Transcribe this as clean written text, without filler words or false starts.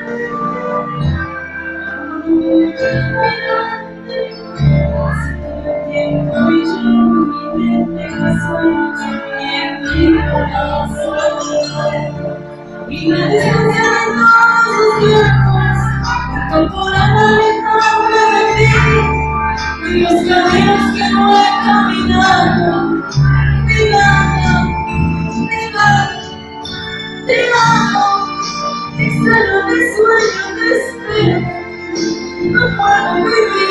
Tiempo y yo mi mente que sueños y en mi corazón. Y la distancia de todos los tiempos incorporada alejando de ti y los caminos que no he caminado, divagando, extraño mi sueño, te espero, no puedo vivir.